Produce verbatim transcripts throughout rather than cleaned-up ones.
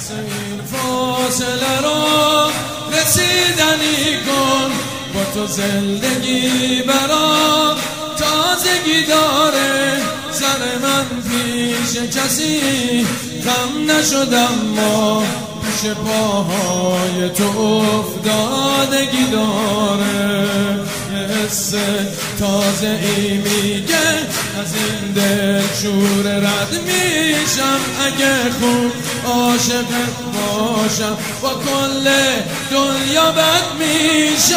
این فاصله رو رسیدنی کن، با تو زندگی برام تازگی داره. سر من پیش کسی خم نشدم، ما پیش پاهای تو افتادگی داره. یه حس تازه ای میگه از این دل شور رد میشم. اگه خوب عاشق باشم با کل دنیا بد میشم.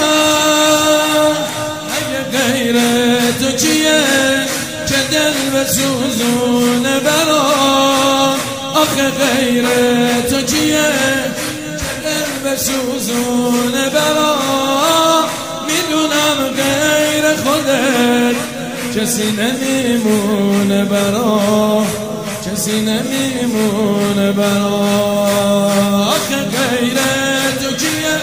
اگه غیر تو کیه که دل بسوزونه برام؟ آخه غیر تو کیه که دل بسوزونه برام؟ میدونم غیر خودت کسی نمیمونه برام، کسی نمیمونه برام. آخه غیر تو کیه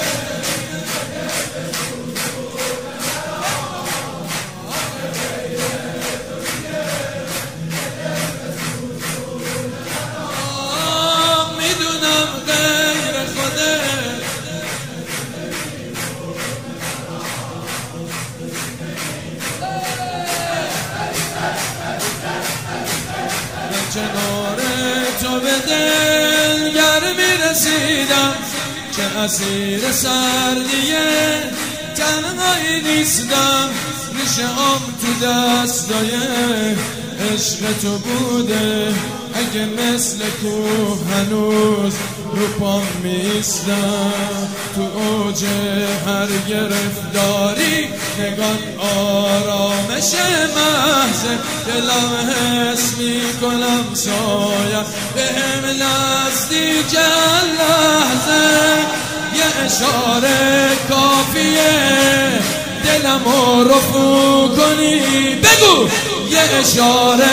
کنار تو به دل گرمی رسیدم، چه اسیر سردیه تنهایی نیستم. ریشه آم تو دستای عشق تو بوده، اگه مثل کوه هنوز رو پام میستم. تو اوج هر گرفتاری نگاه آرامش محضه، دلم حس میکنم سایه بهم نزدیک لحظه. یه اشاره کافیه دلم رو رفو کنی، بگو یه اشاره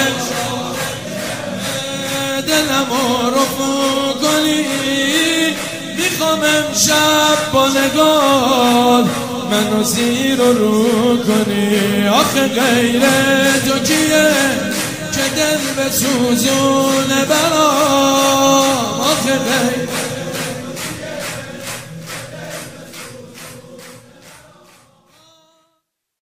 دلم رو رفو کنی. میخوام امشب با نگاه منو زیر و رو کنی. آخه غیر تو کیه که دل بسوزونه برام؟ آخه غیر